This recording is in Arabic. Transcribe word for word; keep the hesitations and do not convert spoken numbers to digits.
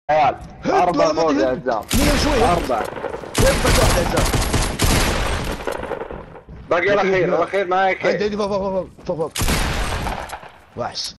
عيال أربعة والله فوق مدهن. يا عزام. مية شوي. أربعة. وقفت واحدة يا زلمة. باقي الأخير الأخير معي عندي كيف. عندي فوق فوق فوق فوق فوق. وحش.